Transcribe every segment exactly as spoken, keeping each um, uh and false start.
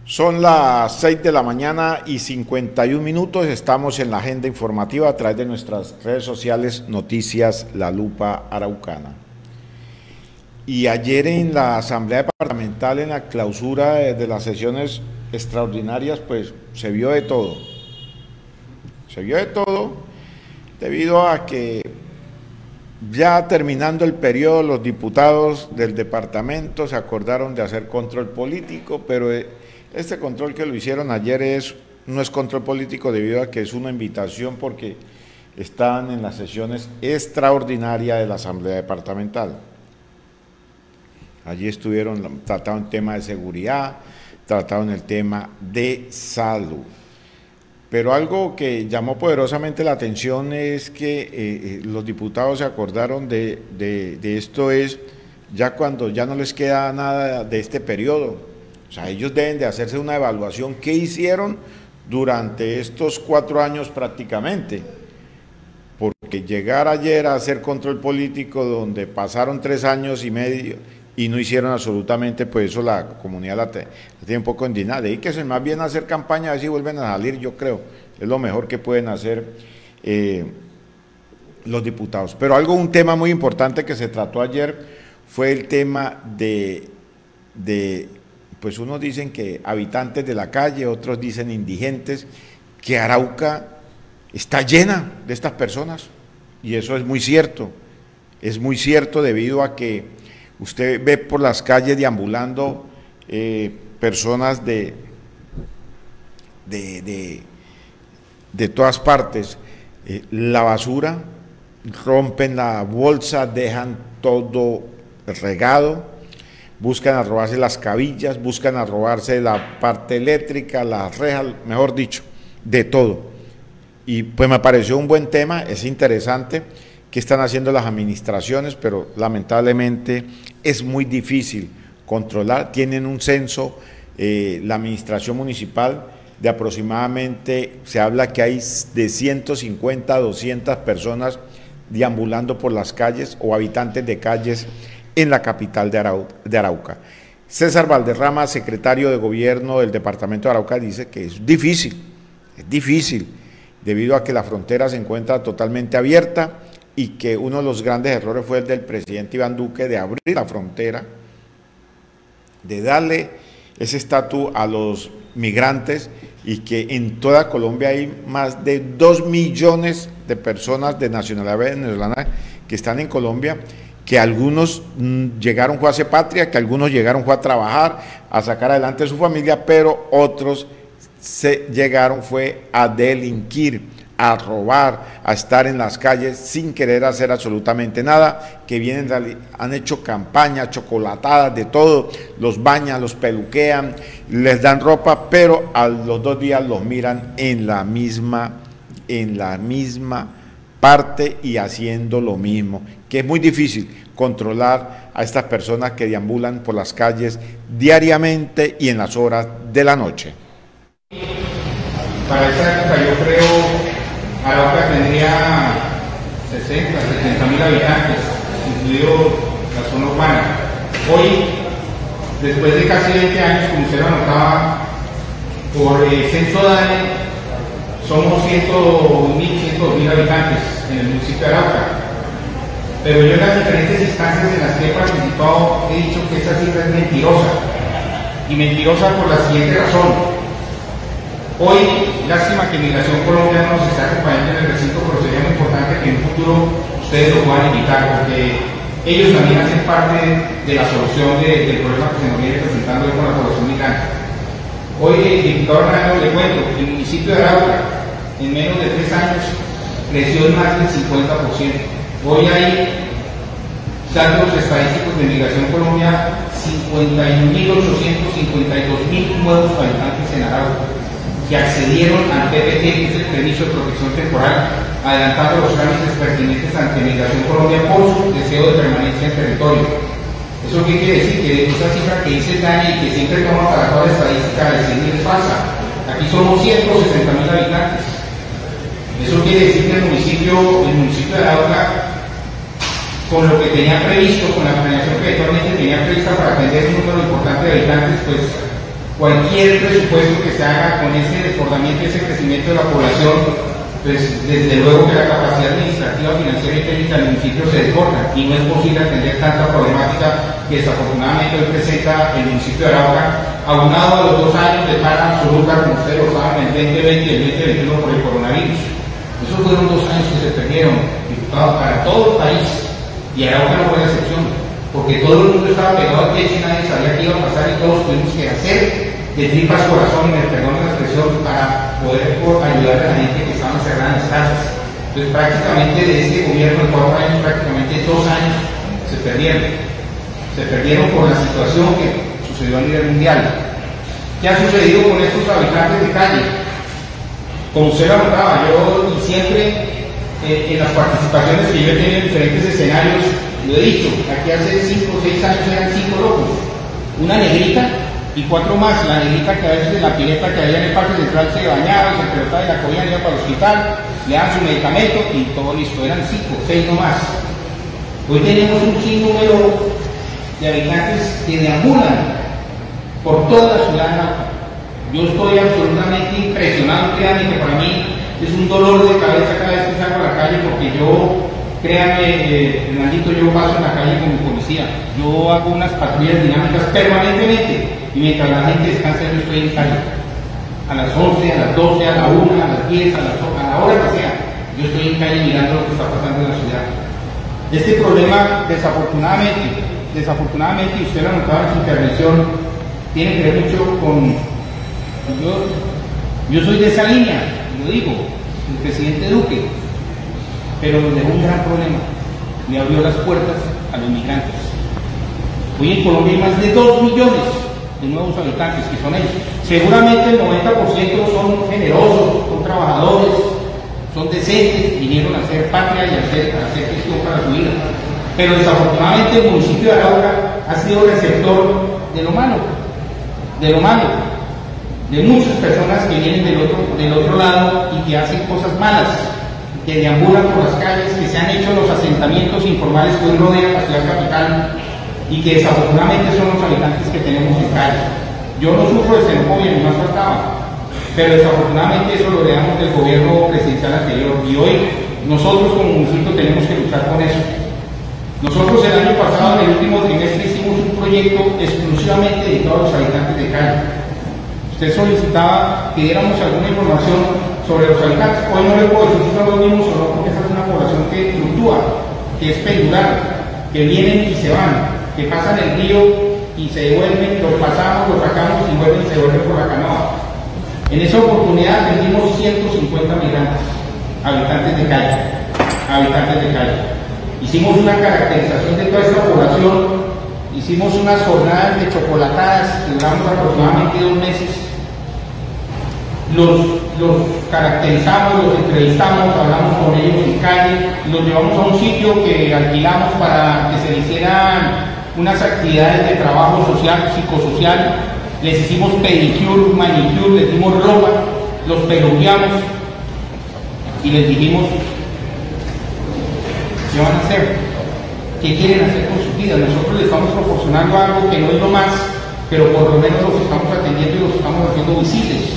Son las seis de la mañana y cincuenta y un minutos, estamos en la agenda informativa a través de nuestras redes sociales Noticias La Lupa Araucana. Y ayer en la Asamblea Departamental, en la clausura de, de las sesiones extraordinarias, pues se vio de todo. Se vio de todo debido a que ya terminando el periodo, los diputados del departamento se acordaron de hacer control político, pero este control que lo hicieron ayer es, no es control político debido a que es una invitación porque están en las sesiones extraordinarias de la Asamblea Departamental. Allí estuvieron, trataron el tema de seguridad, trataron el tema de salud. Pero algo que llamó poderosamente la atención es que eh, los diputados se acordaron de, de, de esto es ya cuando ya no les queda nada de este periodo. O sea, ellos deben de hacerse una evaluación qué hicieron durante estos cuatro años prácticamente. Porque llegar ayer a hacer control político donde pasaron tres años y medio y no hicieron absolutamente, pues eso la comunidad la, la tiene un poco indignada. De ahí que se más bien hacer campaña, a ver si vuelven a salir, yo creo, es lo mejor que pueden hacer eh, los diputados. Pero algo, un tema muy importante que se trató ayer fue el tema de, de pues unos dicen que habitantes de la calle, otros dicen indigentes, que Arauca está llena de estas personas, y eso es muy cierto, es muy cierto debido a que usted ve por las calles deambulando eh, personas de, de, de, de todas partes, eh, la basura, rompen la bolsa, dejan todo regado, buscan a robarse las cabillas, buscan a robarse la parte eléctrica, las rejas, mejor dicho, de todo. Y pues me pareció un buen tema, es interesante que están haciendo las administraciones, pero lamentablemente es muy difícil controlar. Tienen un censo, eh, la administración municipal, de aproximadamente, se habla que hay de ciento cincuenta a doscientas personas deambulando por las calles o habitantes de calles en la capital de, Arau de Arauca. César Valderrama, secretario de Gobierno del Departamento de Arauca, dice que es difícil, es difícil, debido a que la frontera se encuentra totalmente abierta y que uno de los grandes errores fue el del presidente Iván Duque de abrir la frontera, de darle ese estatus a los migrantes y que en toda Colombia hay más de dos millones de personas de nacionalidad venezolana que están en Colombia, que algunos mmm, llegaron fue a hacer patria, que algunos llegaron fue a trabajar, a sacar adelante a su familia, pero otros se llegaron fue a delinquir, a robar, a estar en las calles sin querer hacer absolutamente nada, que vienen, han hecho campaña, chocolatadas, de todo, los bañan, los peluquean, les dan ropa, pero a los dos días los miran en la misma, en la misma parte y haciendo lo mismo, que es muy difícil controlar a estas personas que deambulan por las calles diariamente y en las horas de la noche. Para esa época yo creo Arauca tendría sesenta, setenta mil habitantes, incluido la zona urbana. Hoy, después de casi veinte años, como usted lo notaba, por el censo DANE, somos ciento mil, ciento dos mil habitantes en el municipio de Arauca. Pero yo en las diferentes instancias en las que he participado he dicho que esa cifra es mentirosa. Y mentirosa por la siguiente razón. Hoy, lástima que Migración Colombia no nos está acompañando en el recinto, pero sería muy importante que en un futuro ustedes lo puedan invitar, porque ellos también hacen parte de la solución de, del problema que se nos viene presentando con la población migrante. Hoy, el diputado Hernando, le cuento, el municipio de Arauca, en menos de tres años, creció en más del cincuenta por ciento. Hoy hay datos estadísticos de Migración Colombia, cincuenta y un mil ochocientos cincuenta y dos mil nuevos habitantes en Arauca, que accedieron al P P T, que es el permiso de protección temporal, adelantando los trámites pertinentes ante Migración Colombia por su deseo de permanencia en territorio. ¿Eso qué quiere decir? Que esa cifra que dice el DANE y que siempre toma para toda la estadística de cien mil es falsa. Aquí somos ciento sesenta mil habitantes. Eso quiere decir que el municipio, el municipio de Arauca, con lo que tenía previsto, con la planeación que actualmente tenía prevista para atender un número importante de habitantes, pues cualquier presupuesto que se haga con ese desbordamiento, ese crecimiento de la población, pues desde luego que la capacidad administrativa, financiera y técnica del municipio se desborda y no es posible atender tanta problemática que desafortunadamente hoy presenta el municipio de Arauca, aunado a los dos años de para absoluta, como ustedes lo saben, el veinte veinte y el veinte veintiuno por el coronavirus. Esos fueron dos años que se perdieron, diputados, para todo el país, y Arauca no fue la excepción, porque todo el mundo estaba pegado al techo y nadie sabía qué iba a pasar y todos tuvimos que hacer de tripas corazón, y me perdón la expresión, para poder ayudar a la gente que estaba encerrada en las casas. Entonces prácticamente de este gobierno de cuatro años, prácticamente dos años se perdieron. Se perdieron por la situación que sucedió a nivel mundial. ¿Qué ha sucedido con estos habitantes de calle? Como usted lo notaba, yo y siempre eh, en las participaciones que yo he tenido en diferentes escenarios, lo he dicho, aquí hace cinco o seis años eran cinco locos, una negrita y cuatro más, la negrita que a veces en la pileta que había en el parque central se bañaba, se pelotaba y la cogían, iba para el hospital, le daban su medicamento y todo listo, eran cinco, seis no más. Hoy tenemos un sinnúmero de habitantes que deambulan por toda la ciudad de Arauca. Yo estoy absolutamente impresionado, créanme que para mí es un dolor de cabeza cada vez que salgo a la calle, porque yo, créanme, eh, Hernandito, yo paso en la calle con mi policía, yo hago unas patrullas dinámicas permanentemente, y mientras la gente descansa yo estoy en calle, a las once, a las doce, a la una, a las diez, a, las, a la hora que sea, yo estoy en calle mirando lo que está pasando en la ciudad. Este problema, desafortunadamente, desafortunadamente, y usted lo ha notado en su intervención, tiene que ver mucho con, yo, yo soy de esa línea, lo digo, el presidente Duque, pero nos dejó un gran problema, le abrió las puertas a los migrantes. Hoy en Colombia hay más de dos millones de nuevos habitantes, que son ellos. Seguramente el noventa por ciento son generosos, son trabajadores, son decentes, vinieron a hacer patria y a hacer, a hacer gestión para su vida. Pero desafortunadamente el municipio de Arauca ha sido receptor de lo malo, de lo malo, de muchas personas que vienen del otro, del otro lado y que hacen cosas malas, que deambulan por las calles, que se han hecho los asentamientos informales que hoy rodean la ciudad capital y que desafortunadamente son los habitantes que tenemos en calle. Yo no sufro de xenofobia, ni más faltaba, pero desafortunadamente eso lo heredamos del gobierno presidencial anterior y hoy nosotros como municipio tenemos que luchar con eso. Nosotros el año pasado, en el último trimestre, hicimos un proyecto exclusivamente dedicado a los habitantes de calle. Usted solicitaba que diéramos alguna información sobre los habitantes. Hoy no le puedo decir si son los mismos o no, porque esta es una población que fluctúa, que es pendular, que vienen y se van, que pasan el río y se devuelven, los pasamos, los sacamos y vuelven y se vuelven por la canoa. En esa oportunidad atendimos ciento cincuenta migrantes, habitantes de calle, habitantes de calle. Hicimos una caracterización de toda esta población, hicimos unas jornadas de chocolatadas que duramos aproximadamente dos meses. Los, los caracterizamos, los entrevistamos, hablamos con ellos en calle, los llevamos a un sitio que alquilamos para que se le hicieran unas actividades de trabajo social, psicosocial, les hicimos pedicure, manicure, les dimos ropa, los peluqueamos y les dijimos ¿qué van a hacer? ¿Qué quieren hacer con su vida? Nosotros les estamos proporcionando algo que no es lo más, pero por lo menos los estamos atendiendo y los estamos haciendo visibles.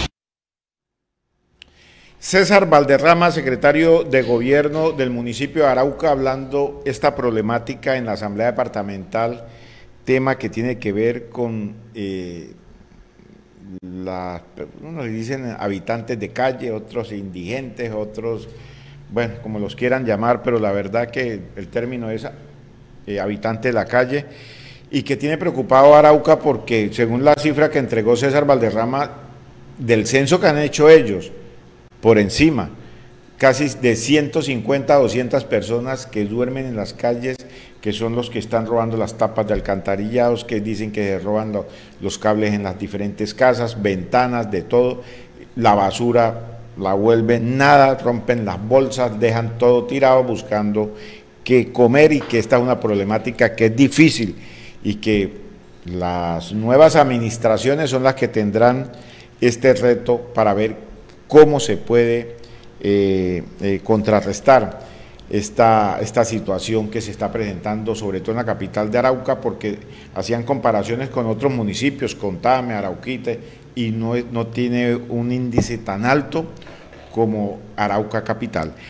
César Valderrama, secretario de Gobierno del municipio de Arauca, hablando esta problemática en la Asamblea Departamental, tema que tiene que ver con eh, la, unos le dicen habitantes de calle, otros indigentes, otros, bueno, como los quieran llamar, pero la verdad que el término es eh, habitante de la calle, y que tiene preocupado a Arauca porque según la cifra que entregó César Valderrama del censo que han hecho ellos, por encima, casi de ciento cincuenta a doscientas personas que duermen en las calles, que son los que están robando las tapas de alcantarillados, que dicen que se roban lo, los cables en las diferentes casas, ventanas, de todo, la basura la vuelven nada, rompen las bolsas, dejan todo tirado buscando qué comer, y que esta es una problemática que es difícil y que las nuevas administraciones son las que tendrán este reto para ver cómo se puede eh, eh, contrarrestar. esta, esta situación que se está presentando, sobre todo en la capital de Arauca, porque hacían comparaciones con otros municipios, con Tame, Arauquite, y no, no tiene un índice tan alto como Arauca capital.